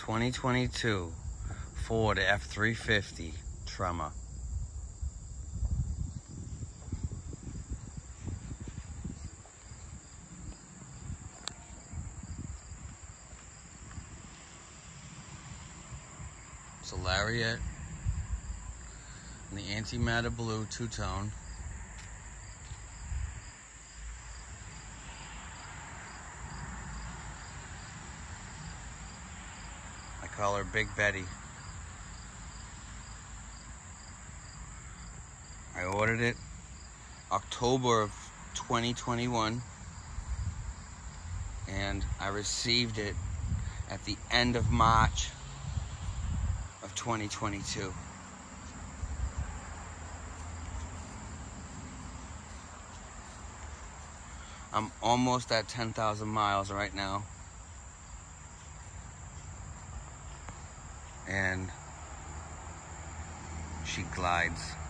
2022 Ford F-350 Tremor. It's a Lariat in the antimatter blue two-tone. I call her Big Betty. I ordered it October of 2021 and I received it at the end of March of 2022. I'm almost at 10,000 miles right now. And she glides.